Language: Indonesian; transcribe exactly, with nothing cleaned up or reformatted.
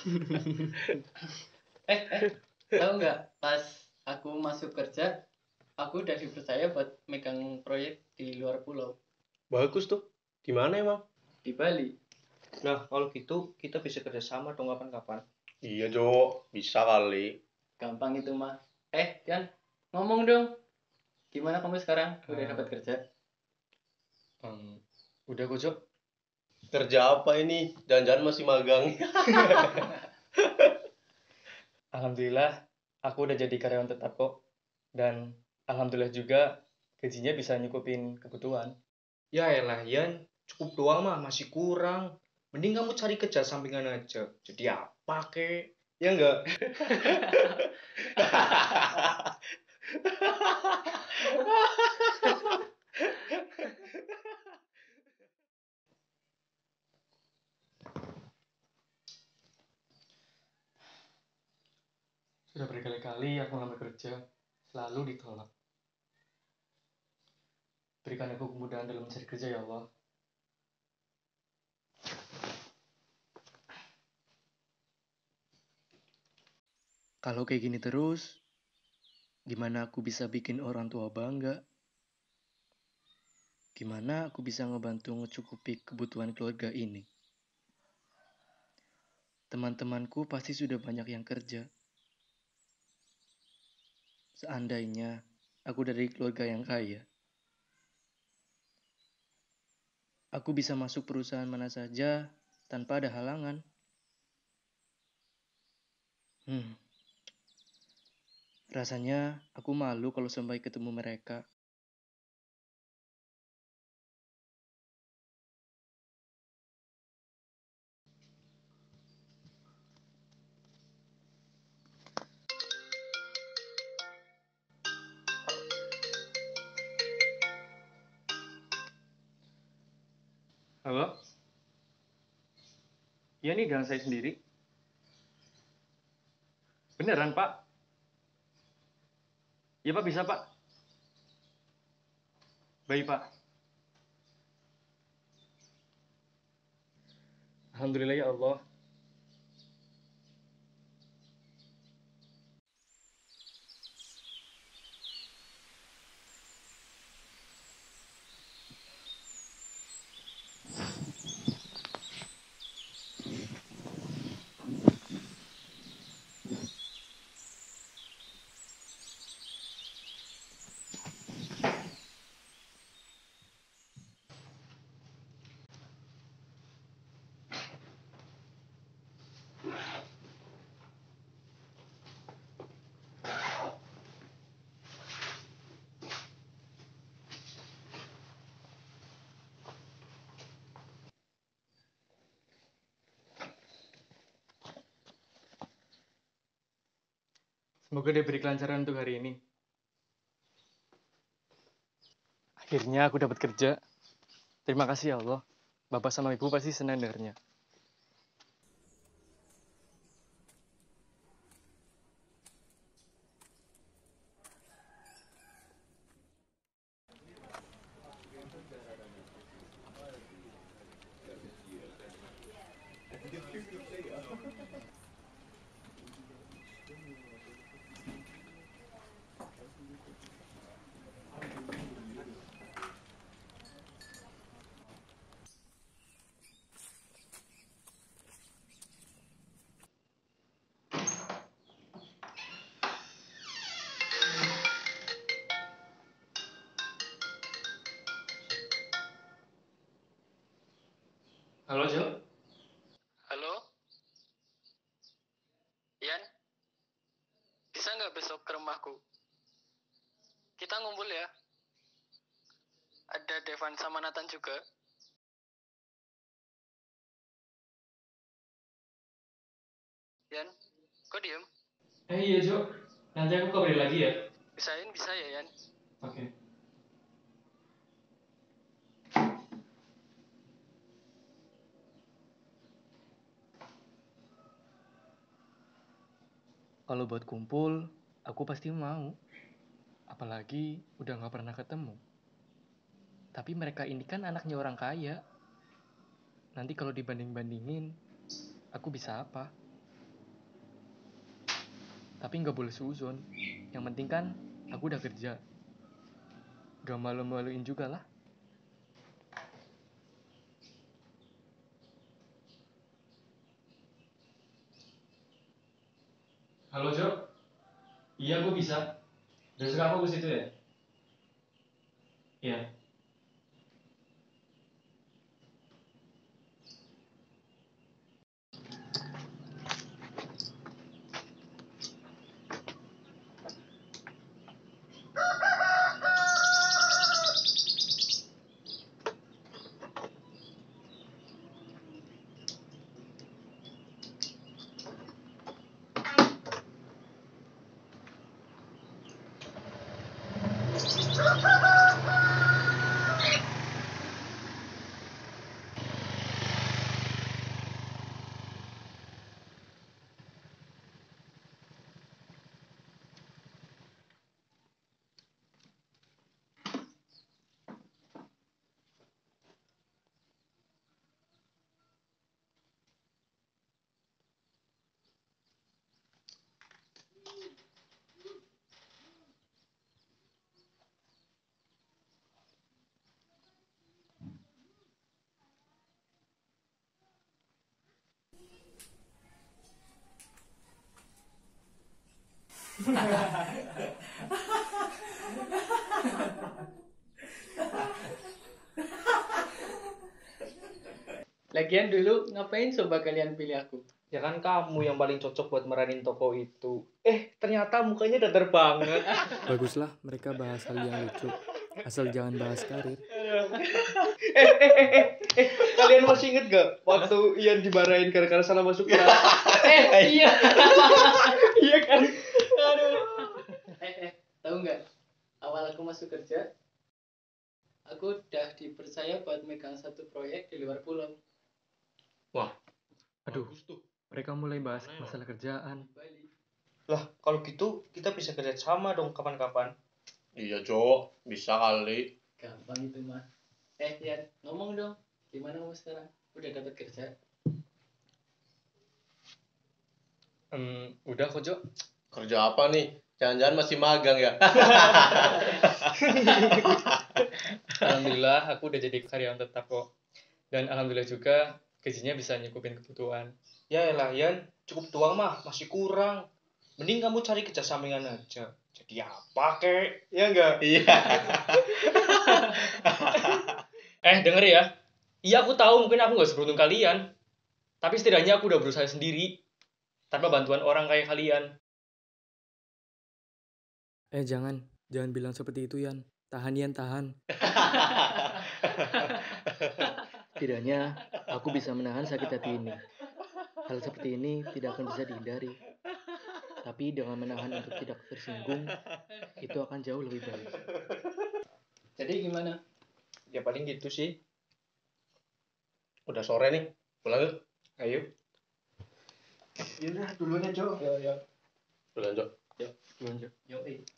eh, eh, tahu nggak? Pas aku masuk kerja, aku udah dipercaya buat megang proyek di luar pulau. Bagus tuh. Di mana emang? Di Bali. Nah, kalau gitu kita bisa kerjasama dong kapan-kapan. Iya, Cok. Bisa kali. Gampang itu mah. Eh, Yan, ngomong dong. Gimana kamu sekarang? Udah Hmm. dapat kerja? Hmm, udah kok, Cok. Kerja apa ini? Jangan-jangan masih magang. Alhamdulillah, aku udah jadi karyawan tetap kok. Dan alhamdulillah juga gajinya bisa nyukupin kebutuhan. Ya elah, Yan. Cukup doang mah, masih kurang. Mending kamu cari kerja sampingan aja. Jadi apa, kek? Ya enggak? Sudah berkali-kali aku ngelamar kerja, selalu ditolak. Berikan aku kemudahan dalam mencari kerja ya Allah. Kalau kayak gini terus, gimana aku bisa bikin orang tua bangga? Gimana aku bisa ngebantu ngecukupi kebutuhan keluarga ini? Teman-temanku pasti sudah banyak yang kerja. Seandainya aku dari keluarga yang kaya, aku bisa masuk perusahaan mana saja tanpa ada halangan. Hmm, rasanya aku malu kalau sampai ketemu mereka. Halo? Iya nih, gang saya sendiri. Beneran, Pak? Iya, Pak, bisa, Pak. Baik, Pak. Alhamdulillah ya Allah. Semoga diberi kelancaran untuk hari ini. Akhirnya aku dapat kerja. Terima kasih ya Allah. Bapak sama Ibu pasti senang dengarnya. Halo, Jo. Halo? Yan? Bisa nggak besok ke rumahku? Kita ngumpul ya. Ada Devan sama Nathan juga. Yan, kok diem? Eh iya, Jo. Nanti aku kabarin lagi ya. Bisain bisa ya, Yan? Oke. Kalau buat kumpul, aku pasti mau. Apalagi udah gak pernah ketemu. Tapi mereka ini kan anaknya orang kaya. Nanti kalau dibanding-bandingin, aku bisa apa? Tapi nggak boleh seuzon. Yang penting kan aku udah kerja. Gak malu-maluin juga lah. Halo Jo, iya gue bisa. Besok aku ke situ ya? Iya. Lagian dulu ngapain coba kalian pilih aku? Ya kan kamu yang paling cocok buat meranin toko itu. Eh, ternyata mukanya datar banget. Baguslah mereka bahas hal yang lucu. Asal jangan bahas karir. eh, eh, eh, eh, eh, kalian masih inget gak waktu Ian dimarahin gara-gara salah masuk kelas? Eh, iya. Iya kan? Aduh. Eh, eh, tahu nggak? Awal aku masuk kerja, aku udah dipercaya buat megang satu proyek di luar pulau. Wah, Aduh, bagus tuh. mereka mulai bahas Mana ya? masalah kerjaan. Bali. Lah, kalau gitu kita bisa kerja sama dong kapan-kapan. Iya, Jo. Bisa kali. Gampang itu mah. Eh, Ian, ngomong dong. Gimana kamu sekarang? Udah dapat kerja? Hmm, udah kok, Jo. Kerja apa nih? Jangan-jangan masih magang ya? Alhamdulillah, aku udah jadi karyawan tetap kok. Dan alhamdulillah juga gajinya bisa nyukupin kebutuhan. Ya elah, Yan. Cukup doang mah, masih kurang. Mending kamu cari kerja sampingan aja. Jadi apa, kek? Ya enggak? Iya. Eh, denger ya. Iya, aku tahu mungkin aku nggak seberuntung kalian. Tapi setidaknya aku udah berusaha sendiri. Tanpa bantuan orang kayak kalian. Eh jangan, jangan bilang seperti itu Yan. Tahan Yan, tahan. Setidaknya aku bisa menahan sakit hati ini. Hal seperti ini tidak akan bisa dihindari. Tapi dengan menahan untuk tidak tersinggung, itu akan jauh lebih baik. Jadi gimana? Ya paling gitu sih. Udah sore nih. Pulang yuk. Ayo. Yaudah, duluan ya, Jo. Yo, yo. Pulang, Jo. Yo, Jo. Yo, eh.